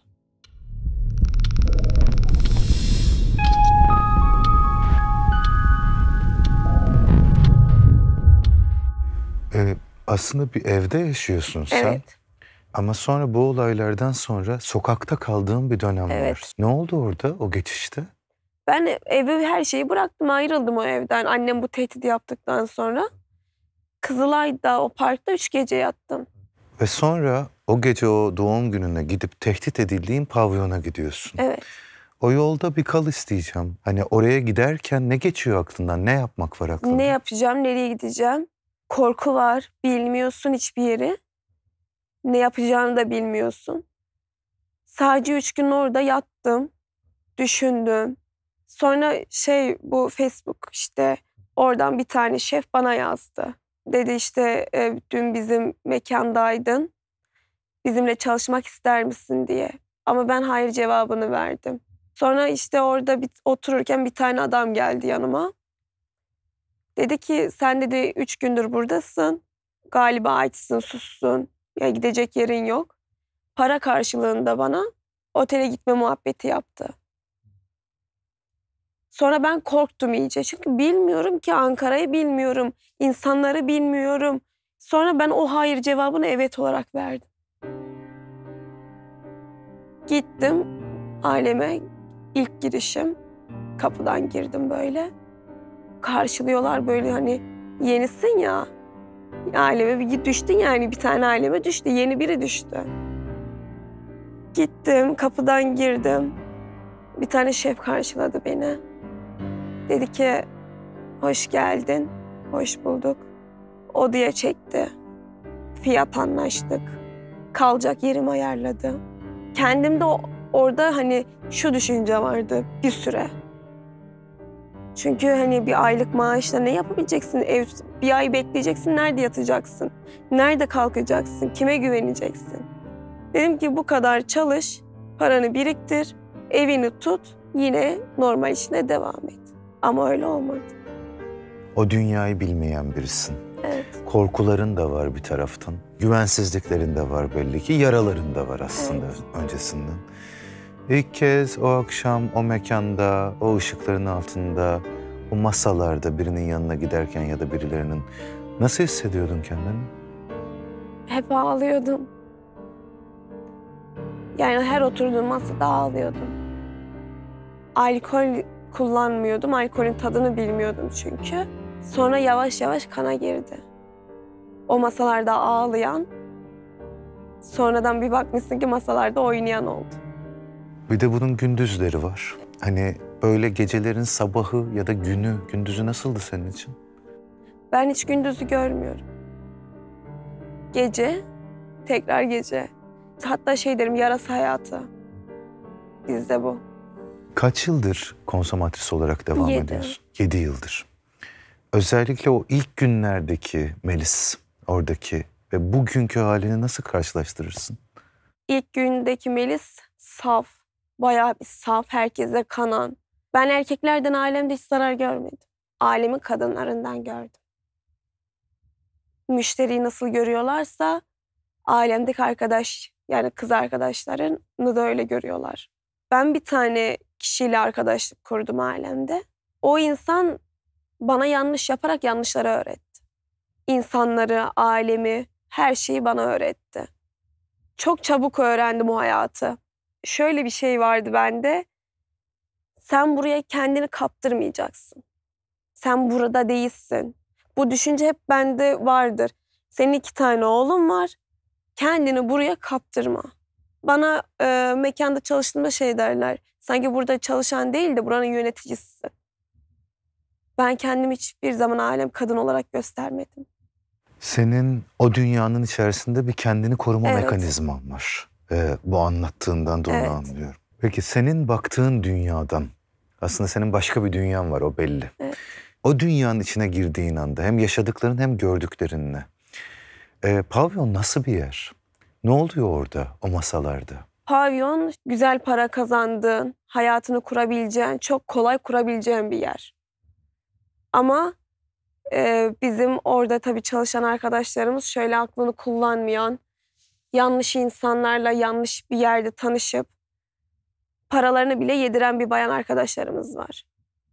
Aslında bir evde yaşıyorsun sen. Evet. Ama sonra bu olaylardan sonra sokakta kaldığın bir dönem Evet. var. Ne oldu orada o geçişte? Ben evi her şeyi bıraktım, ayrıldım o evden. Annem bu tehdidi yaptıktan sonra. Kızılay'da o parkta 3 gece yattım. Ve sonra o gece o doğum gününe gidip tehdit edildiğin pavyona gidiyorsun. Evet. O yolda bir kal isteyeceğim. Hani oraya giderken ne geçiyor aklından? Ne yapmak var aklında? Ne yapacağım, nereye gideceğim? Korku var, bilmiyorsun hiçbir yeri. Ne yapacağını da bilmiyorsun. Sadece 3 gün orada yattım, düşündüm. Sonra bu Facebook işte oradan bir tane şef bana yazdı. Dedi işte dün bizim mekandaydın. Bizimle çalışmak ister misin diye. Ama ben hayır cevabını verdim. Sonra işte orada otururken bir tane adam geldi yanıma. Dedi ki sen dedi 3 gündür buradasın. Galiba açsın, sussun. Ya gidecek yerin yok. Para karşılığında bana otele gitme muhabbeti yaptı. Sonra ben korktum iyice. Çünkü bilmiyorum ki, Ankara'yı bilmiyorum. İnsanları bilmiyorum. Sonra ben o hayır cevabını evet olarak verdim. Gittim aileme, ilk girişim. Kapıdan girdim böyle. Karşılıyorlar böyle hani yenisin ya. Aileme bir düştün yani, bir tane aileme düştü. Yeni biri düştü. Gittim, kapıdan girdim. Bir tane şef karşıladı beni. Dedi ki hoş geldin, hoş bulduk. Odaya çekti. Fiyat anlaştık. Kalacak yerimi ayarladı. Kendimde orada hani şu düşünce vardı bir süre. Çünkü hani bir aylık maaşla ne yapabileceksin? Bir ay bekleyeceksin, nerede yatacaksın? Nerede kalkacaksın? Kime güveneceksin? Dedim ki bu kadar çalış, paranı biriktir, evini tut, yine normal işine devam et. Ama öyle olmadı. O dünyayı bilmeyen birisin. Evet. Korkuların da var bir taraftan. Güvensizliklerin de var belli ki. Yaraların da var aslında öncesinden. İlk kez o akşam o mekanda, o ışıkların altında, o masalarda birinin yanına giderken ya da birilerinin nasıl hissediyordun kendini? Hep ağlıyordum. Yani her oturduğum masada ağlıyordum. Alkol kullanmıyordum. Alkolün tadını bilmiyordum çünkü. Sonra yavaş yavaş kana girdi. O masalarda ağlayan, sonradan bir bakmışsın ki masalarda oynayan oldu. Bir de bunun gündüzleri var. Hani böyle gecelerin sabahı ya da günü, gündüzü nasıldı senin için? Ben hiç gündüzü görmüyorum. Gece, tekrar gece. Hatta derim, yarası hayatı. Bizde bu. Kaç yıldır konsomatris olarak devam 7. ediyorsun? 7 yıldır. Özellikle o ilk günlerdeki Melis, oradaki ve bugünkü halini nasıl karşılaştırırsın? İlk gündeki Melis saf, bayağı bir saf, herkese kanan. Ben erkeklerden ailemde hiç zarar görmedim. Ailemin kadınlarından gördüm. Müşteriyi nasıl görüyorlarsa ailemdeki arkadaş, yani kız arkadaşlarını da öyle görüyorlar. Ben bir tane kişiyle arkadaşlık kurdum ailemde. O insan bana yanlış yaparak yanlışları öğretti. İnsanları, ailemi, her şeyi bana öğretti. Çok çabuk öğrendim o hayatı. şöyle bir şey vardı bende. Sen buraya kendini kaptırmayacaksın. Sen burada değilsin. Bu düşünce hep bende vardır. Senin 2 tane oğlun var. Kendini buraya kaptırma. Bana mekanda çalıştığımda şey derler. Sanki burada çalışan değil de buranın yöneticisisin. Ben kendimi hiçbir zaman alem kadın olarak göstermedim. Senin o dünyanın içerisinde bir kendini koruma Evet. mekanizman var. Bu anlattığından da onu Evet. anlıyorum. Peki senin baktığın dünyadan, aslında senin başka bir dünyan var, o belli. Evet. O dünyanın içine girdiğin anda hem yaşadıkların hem gördüklerinle. Pavyon nasıl bir yer? Ne oluyor orada, o masalarda? Pavyon güzel para kazandığın, hayatını kurabileceğin, çok kolay kurabileceğin bir yer. Ama bizim orada tabii çalışan arkadaşlarımız şöyle aklını kullanmayan, yanlış insanlarla yanlış bir yerde tanışıp paralarını bile yediren bir bayan arkadaşlarımız var.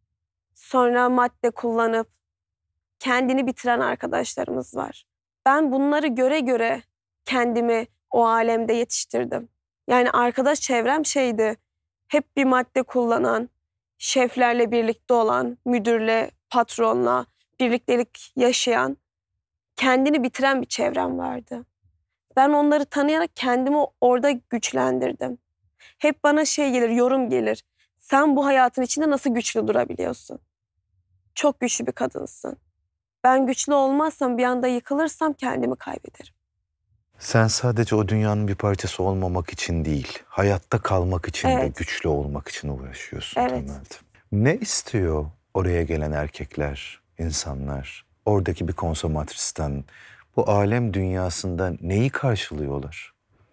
Sonra madde kullanıp kendini bitiren arkadaşlarımız var. Ben bunları göre göre kendimi o alemde yetiştirdim. Yani arkadaş çevrem şeydi, hep bir madde kullanan, şeflerle birlikte olan, müdürle, patronla birliktelik yaşayan, kendini bitiren bir çevrem vardı. Ben onları tanıyarak kendimi orada güçlendirdim. Hep bana şey gelir, yorum gelir. Sen bu hayatın içinde nasıl güçlü durabiliyorsun? Çok güçlü bir kadınsın. Ben güçlü olmazsam, bir anda yıkılırsam kendimi kaybederim. Sen sadece o dünyanın bir parçası olmamak için değil, hayatta kalmak için de Evet. güçlü olmak için uğraşıyorsun Evet. temelde. Ne istiyor oraya gelen erkekler, insanlar? Oradaki bir konsomatristen, bu alem dünyasında neyi karşılıyorlar?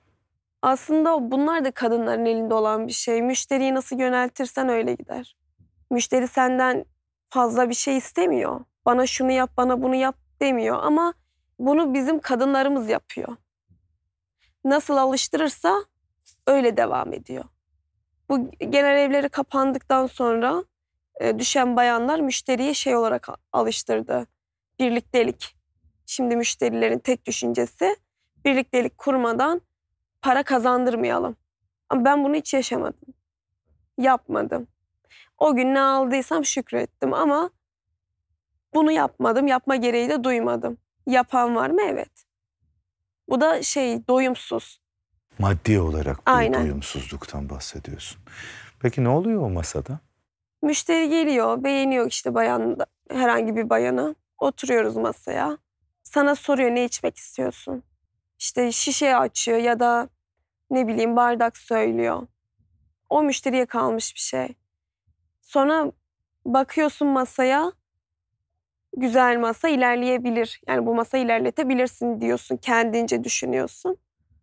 Aslında bunlar da kadınların elinde olan bir şey. Müşteriyi nasıl yöneltirsen öyle gider. Müşteri senden fazla bir şey istemiyor. Bana şunu yap, bana bunu yap demiyor ama bunu bizim kadınlarımız yapıyor. Nasıl alıştırırsa öyle devam ediyor. Bu genel evleri kapandıktan sonra düşen bayanlar müşteriye şey olarak alıştırdı. Birliktelik. Şimdi müşterilerin tek düşüncesi birliktelik kurmadan para kazandırmayalım. Ama ben bunu hiç yaşamadım. Yapmadım. O gün ne aldıysam şükrettim ama bunu yapmadım. Yapma gereği de duymadım. Yapan var mı? Evet. Bu da doyumsuz. Maddi olarak bir Aynen. doyumsuzluktan bahsediyorsun. Peki ne oluyor o masada? Müşteri geliyor, beğeniyor işte herhangi bir bayanı. Oturuyoruz masaya. Sana soruyor ne içmek istiyorsun? İşte şişe açıyor ya da ne bileyim bardak söylüyor. O müşteriye kalmış bir şey. Sonra bakıyorsun masaya, güzel masa ilerleyebilir. Yani bu masayı ilerletebilirsin diyorsun, kendince düşünüyorsun.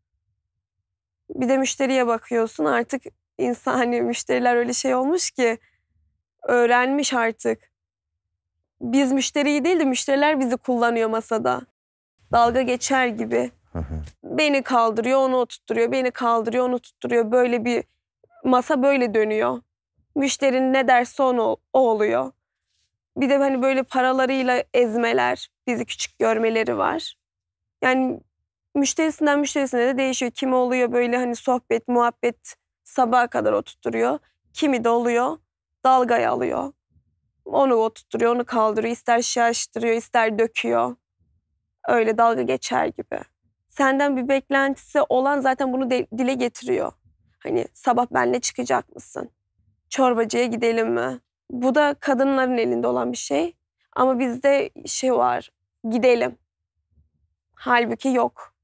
Bir de müşteriye bakıyorsun, artık müşteriler öyle şey olmuş ki öğrenmiş artık. Biz müşteriyi değil de müşteriler bizi kullanıyor masada. Dalga geçer gibi. Hı hı. Beni kaldırıyor, onu oturtturuyor. Beni kaldırıyor, onu tutturuyor. Böyle bir masa böyle dönüyor. Müşterinin ne derse o oluyor. Bir de hani böyle paralarıyla ezmeler, bizi küçük görmeleri var. Yani müşterisinden müşterisine de değişiyor. Kimi oluyor böyle hani sohbet, muhabbet sabaha kadar oturtturuyor. Kimi de oluyor dalgaya alıyor. Onu oturtturuyor, onu kaldırıyor. İster şaştırıyor, ister döküyor. Öyle dalga geçer gibi. Senden bir beklentisi olan zaten bunu dile getiriyor. Hani sabah benimle çıkacak mısın? Çorbacıya gidelim mi? Bu da kadınların elinde olan bir şey. Ama bizde var, gidelim. Halbuki yok.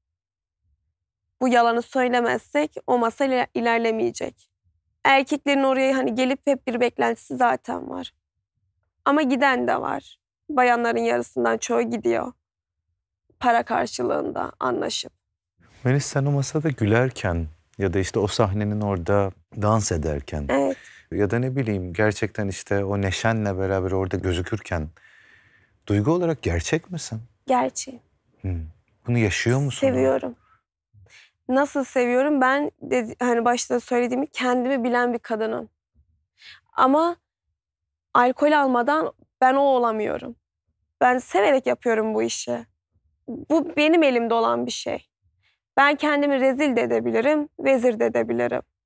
Bu yalanı söylemezsek o masa ilerlemeyecek. Erkeklerin oraya hani gelip hep bir beklentisi zaten var. Ama giden de var. Bayanların yarısından çoğu gidiyor. Para karşılığında anlaşıp. Melis, sen o masada gülerken ya da işte o sahnenin orada dans ederken Evet. ya da ne bileyim gerçekten işte o neşenle beraber orada gözükürken duygu olarak gerçek misin? Gerçi. Bunu yaşıyor musun? Seviyorum. Nasıl seviyorum? Ben de hani başta söylediğimi kendimi bilen bir kadınım. Ama alkol almadan ben o olamıyorum. Ben severek yapıyorum bu işi. Bu benim elimde olan bir şey. Ben kendimi rezil de edebilirim, vezir de edebilirim.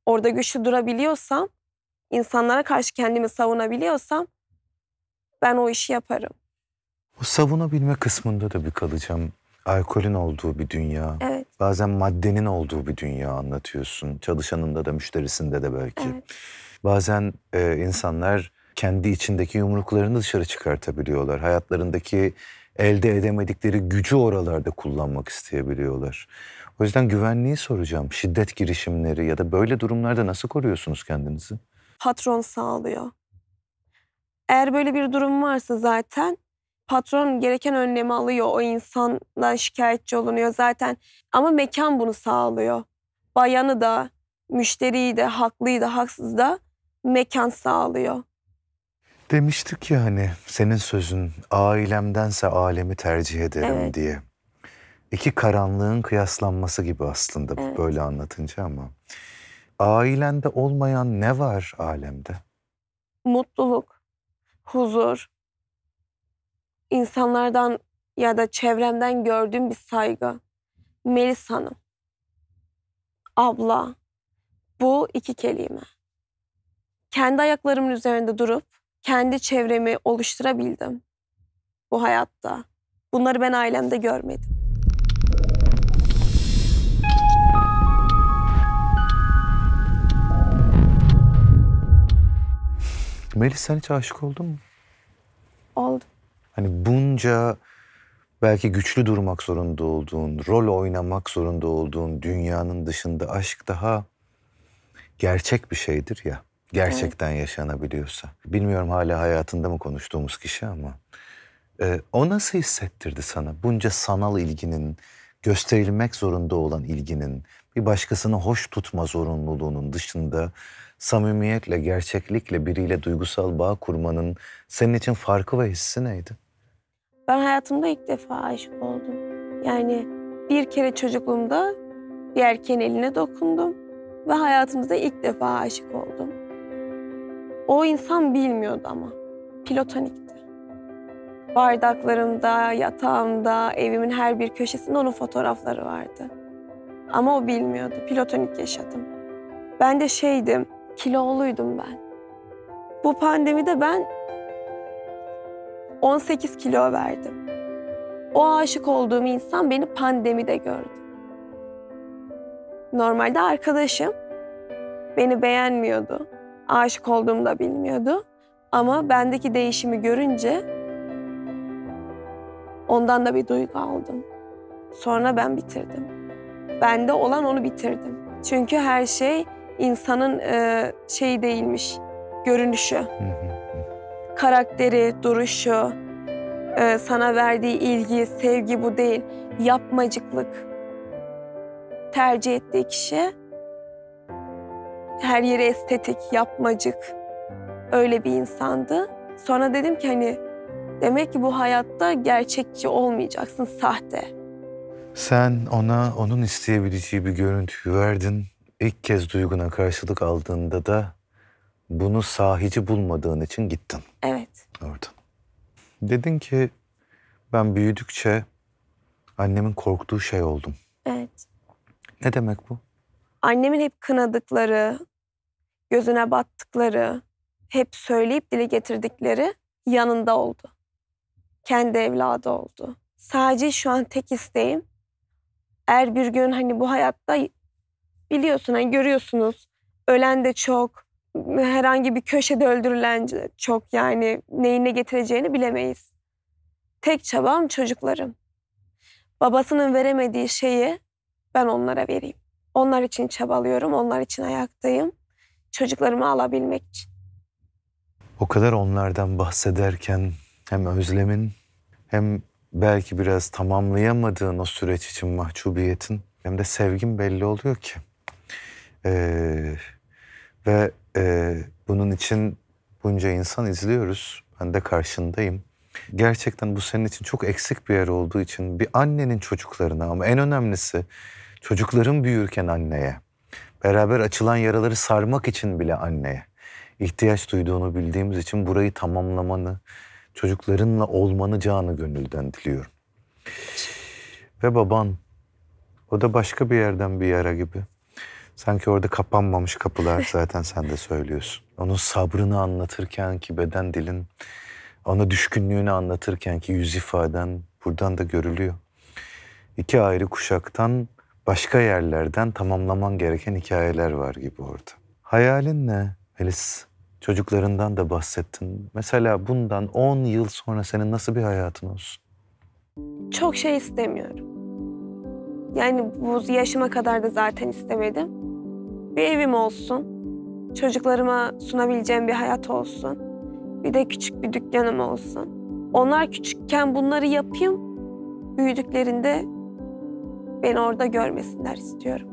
orada güçlü durabiliyorsam, insanlara karşı kendimi savunabiliyorsam ben o işi yaparım. Bu savunabilme kısmında da bir kalacağım. Alkolün olduğu bir dünya, Evet, bazen maddenin olduğu bir dünya anlatıyorsun. Çalışanında da müşterisinde de belki. evet, Bazen insanlar kendi içindeki yumruklarını dışarı çıkartabiliyorlar. Hayatlarındaki elde edemedikleri gücü oralarda kullanmak isteyebiliyorlar. O yüzden güvenliği soracağım. Şiddet girişimleri ya da böyle durumlarda nasıl koruyorsunuz kendinizi? patron sağlıyor. Eğer böyle bir durum varsa zaten patron gereken önlemi alıyor. O insandan şikayetçi olunuyor zaten. Ama mekan bunu sağlıyor. Bayanı da, müşteriyi de, haklıyı da, haksız da mekan sağlıyor. Demiştik ya hani senin sözün ailemdense alemi tercih ederim Evet. diye. İki karanlığın kıyaslanması gibi aslında Evet. böyle anlatınca ama. Ailende olmayan ne var alemde? Mutluluk, huzur, insanlardan ya da çevremden gördüğüm bir saygı. Melis Hanım, abla, bu iki kelime. Kendi ayaklarımın üzerinde durup kendi çevremi oluşturabildim bu hayatta. Bunları ben ailemde görmedim. Melis sen hiç aşık oldun mu? Oldu. Hani bunca belki güçlü durmak zorunda olduğun, rol oynamak zorunda olduğun dünyanın dışında aşk daha gerçek bir şeydir ya. Gerçekten yaşanabiliyorsa. Bilmiyorum hala hayatında mı konuştuğumuz kişi ama. O nasıl hissettirdi sana? Bunca sanal ilginin, gösterilmek zorunda olan ilginin, bir başkasını hoş tutma zorunluluğunun dışında samimiyetle, gerçeklikle biriyle duygusal bağ kurmanın senin için farkı ve hissi neydi? Ben hayatımda ilk defa aşık oldum. Yani bir kere çocukluğumda bir erkeğin eline dokundum ve hayatımda ilk defa aşık oldum. O insan bilmiyordu ama. Platonikti. Bardaklarımda, yatağımda, evimin her bir köşesinde onun fotoğrafları vardı. Ama o bilmiyordu. Platonik yaşadım. Ben de kiloluydum ben. Bu pandemide ben 18 kilo verdim. O aşık olduğum insan beni pandemide gördü. Normalde arkadaşım. Beni beğenmiyordu. Aşık olduğumu da bilmiyordu. Ama bendeki değişimi görünce ondan da bir duygu aldım. Sonra ben bitirdim. Bende olan onu bitirdim. Çünkü her şey insanın şeyi değilmiş, görünüşü. Karakteri, duruşu, sana verdiği ilgi, sevgi bu değil. Yapmacıklık. Tercih ettiği kişi her yeri estetik, yapmacık. Öyle bir insandı. Sonra dedim ki hani demek ki bu hayatta gerçekçi olmayacaksın, sahte. Sen ona onun isteyebileceği bir görüntüyü verdin. İlk kez duyguna karşılık aldığında da bunu sahici bulmadığın için gittin Evet, oradan. Dedin ki ben büyüdükçe annemin korktuğu şey oldum. evet. Ne demek bu? Annemin hep kınadıkları, gözüne battıkları, hep söyleyip dile getirdikleri yanında oldu. Kendi evladı oldu. Sadece şu an tek isteğim, eğer bir gün hani bu hayatta biliyorsun hani görüyorsunuz ölen de çok, herhangi bir köşede öldürülen de çok, yani neyin ne getireceğini bilemeyiz. Tek çabam çocuklarım. Babasının veremediği şeyi ben onlara vereyim. Onlar için çabalıyorum, onlar için ayaktayım. Çocuklarımı alabilmek için. O kadar onlardan bahsederken hem özlemin hem belki biraz tamamlayamadığın o süreç için mahcubiyetin hem de sevgin belli oluyor ki. Ve bunun için bunca insan izliyoruz. Ben de karşındayım. Gerçekten bu senin için çok eksik bir yer olduğu için bir annenin çocuklarına ama en önemlisi çocukların büyürken anneye, beraber açılan yaraları sarmak için bile anneye ihtiyaç duyduğunu bildiğimiz için burayı tamamlamanı, çocuklarınla olmanı canı gönülden diliyorum. Ve baban, o da başka bir yerden bir yara gibi. Sanki orada kapanmamış kapılar, zaten sen de söylüyorsun. Onun sabrını anlatırken ki beden dilin, ona düşkünlüğünü anlatırken ki yüz ifaden buradan da görülüyor. İki ayrı kuşaktan, başka yerlerden tamamlaman gereken hikayeler var gibi orada. Hayalin ne Melis? Çocuklarından da bahsettin. Mesela bundan 10 yıl sonra senin nasıl bir hayatın olsun? Çok şey istemiyorum. Yani bu yaşıma kadar da zaten istemedim. Bir evim olsun. Çocuklarıma sunabileceğim bir hayat olsun. Bir de küçük bir dükkanım olsun. Onlar küçükken bunları yapayım. Büyüdüklerinde beni orada görmesinler istiyorum.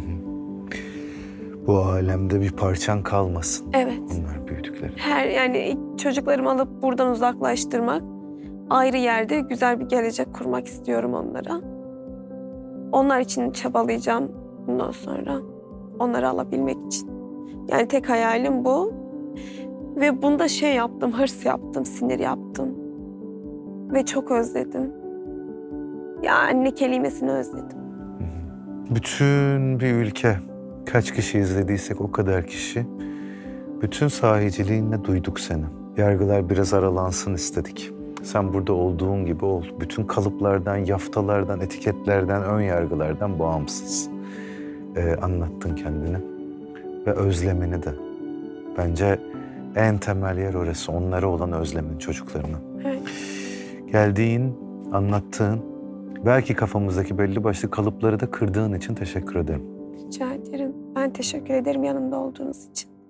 Bu alemde bir parçan kalmasın. Evet. Onlar büyüdükleri. Yani çocuklarımı alıp buradan uzaklaştırmak, ayrı yerde güzel bir gelecek kurmak istiyorum onlara. Onlar için çabalayacağım bundan sonra. Onları alabilmek için. Yani tek hayalim bu. Ve bunda şey yaptım, hırs yaptım, sinir yaptım. Ve çok özledim. Ya anne kelimesini özledim. Bütün bir ülke, kaç kişi izlediysek o kadar kişi, bütün sahiciliğinle duyduk seni. Yargılar biraz aralansın istedik. Sen burada olduğun gibi ol. Bütün kalıplardan, yaftalardan, etiketlerden, ön yargılardan bağımsız. Anlattın kendini ve özlemini de. Bence en temel yer orası, onlara olan özlemin, çocuklarına. Evet. Geldiğin, anlattığın, belki kafamızdaki belli başlı kalıpları da kırdığın için teşekkür ederim. Rica ederim. Ben teşekkür ederim yanımda olduğunuz için.